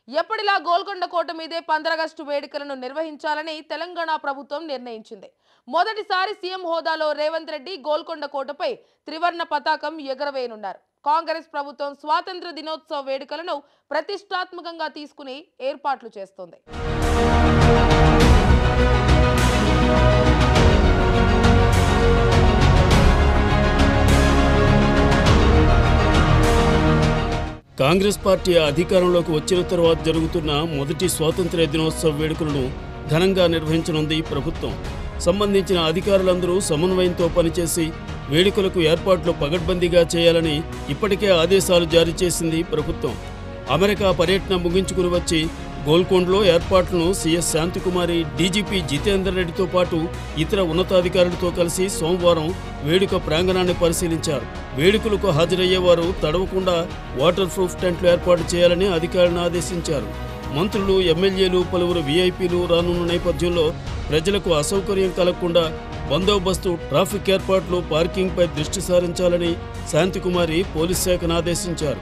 ఎప్పటిలా గోల్కొండ కోట మీదే 15 ఆగస్టు వేడుకలను నిర్వహించాలని తెలంగాణ ప్రభుత్వం నిర్ణయించింది. మొదటిసారి సీఎం హోదాలో రేవంత్ రెడ్డి గోల్కొండ కోటపై త్రివర్ణ పతాకం ఎగరవేయనున్నారు. కాంగ్రెస్ ప్రభుత్వం స్వాతంత్ర దినోత్సవ వేడుకలను ప్రతిష్టాత్మకంగా తీసుకుని ఏర్పాట్లు చేస్తోంది. కాంగ్రెస్ పార్టీ అధికారంలోకి వచ్చిన తర్వాత జరుగుతున్న మొదటి స్వాతంత్ర్య దినోత్సవ వేడుకలను ఘనంగా నిర్వహించనుంది ప్రభుత్వం. సంబంధించిన అధికారులందరూ సమన్వయంతో పనిచేసి వేడుకలకు ఏర్పాట్లు పగడ్బందీగా చేయాలని ఇప్పటికే ఆదేశాలు జారీ చేసింది ప్రభుత్వం. అమెరికా పర్యటన ముగించుకుని వచ్చి గోల్కొండలో ఏర్పాట్లను సీఎస్ శాంతికుమారి, డీజీపీ జితేందర్ రెడ్డితో పాటు ఇతర ఉన్నతాధికారులతో కలిసి సోమవారం వేడుక ప్రాంగణాన్ని పరిశీలించారు. వేడుకలకు హాజరయ్యేవారు తడవకుండా వాటర్ ప్రూఫ్ టెంట్లు ఏర్పాటు చేయాలని అధికారులను ఆదేశించారు. మంత్రులు, ఎమ్మెల్యేలు, పలువురు వీఐపీలు రానున్న నేపథ్యంలో ప్రజలకు అసౌకర్యం కలగకుండా బందోబస్తు, ట్రాఫిక్ ఏర్పాట్లు, పార్కింగ్పై దృష్టి సారించాలని శాంతికుమారి పోలీస్ శాఖను ఆదేశించారు.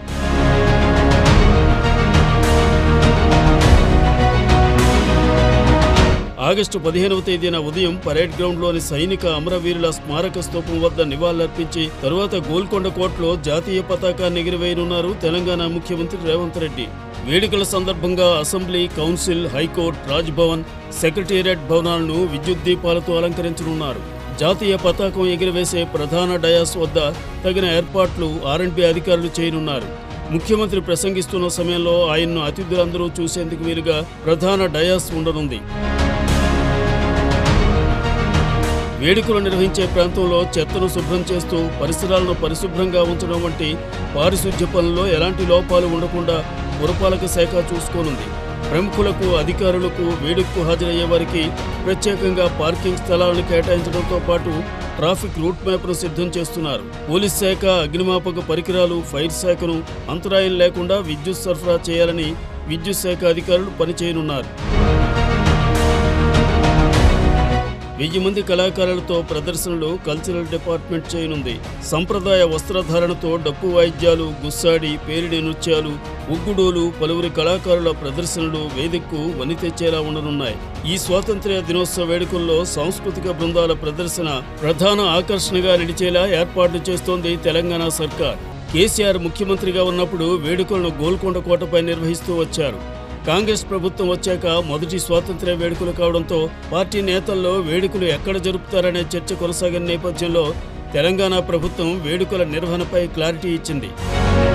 ఆగస్టు 15వ తేదీన ఉదయం పరేడ్ గ్రౌండ్లోని సైనిక అమరవీరుల స్మారక స్తూపం వద్ద నివాళులర్పించి తరువాత గోల్కొండ కోటలో జాతీయ పతాకాన్ని ఎగురవేయనున్నారు తెలంగాణ ముఖ్యమంత్రి రేవంత్ రెడ్డి. వేడుకల సందర్భంగా assembly, council, high court, Raj Bhavan, secretariat భవనాలను విద్యుత్ దీపాలతో అలంకరించనున్నారు. జాతీయ పతాకం ఎగురవేసే ప్రధాన డయాస్ వద్ద తగిన ఏర్పాట్లు ఆర్ఎండ్బీ అధికారులు చేయనున్నారు. ముఖ్యమంత్రి ప్రసంగిస్తున్న సమయంలో ఆయన్ను అతిథులందరూ చూసేందుకు వీలుగా ప్రధాన డయాస్ ఉండనుంది. వేడుకలు నిర్వహించే ప్రాంతంలో చెత్తను శుభ్రం చేస్తూ పరిసరాలను పరిశుభ్రంగా ఉంచడం వంటి పారిశుధ్య పనుల్లో ఎలాంటి లోపాలు ఉండకుండా పురపాలక శాఖ చూసుకోనుంది. ప్రముఖులకు, అధికారులకు, వేడుకకు హాజరయ్యే వారికి ప్రత్యేకంగా పార్కింగ్ స్థలాలను కేటాయించడంతో పాటు ట్రాఫిక్ రూట్ మ్యాప్ను సిద్ధం చేస్తున్నారు. పోలీస్ శాఖ, అగ్నిమాపక పరికరాలు, ఫైర్ శాఖను అంతరాయం లేకుండా విద్యుత్ సరఫరా చేయాలని విద్యుత్ శాఖ అధికారులు పనిచేయనున్నారు. 1000 మంది కళాకారులతో ప్రదర్శనలు కల్చరల్ డిపార్ట్మెంట్ చేయనుంది. సంప్రదాయ వస్త్రధారణతో డప్పు వాయిద్యాలు, గుస్సాడి, పేరిడి నృత్యాలు, ఉగ్గుడోలు, పలువురి కళాకారుల ప్రదర్శనలు వేదికకు వని తెచ్చేలా ఉండనున్నాయి. ఈ స్వాతంత్ర్య దినోత్సవ వేడుకల్లో సాంస్కృతిక బృందాల ప్రదర్శన ప్రధాన ఆకర్షణగా నిలిచేలా ఏర్పాట్లు చేస్తోంది తెలంగాణ సర్కార్. కేసీఆర్ ముఖ్యమంత్రిగా ఉన్నప్పుడు వేడుకలను గోల్కొండ కోటపై నిర్వహిస్తూ వచ్చారు. కాంగ్రెస్ ప్రభుత్వం వచ్చాక మొదటి స్వాతంత్ర్య వేడుకలు కావడంతో పార్టీ నేతల్లో వేడుకలు ఎక్కడ జరుపుతారనే చర్చ కొనసాగిన నేపథ్యంలో తెలంగాణ ప్రభుత్వం వేడుకల నిర్వహణపై క్లారిటీ ఇచ్చింది.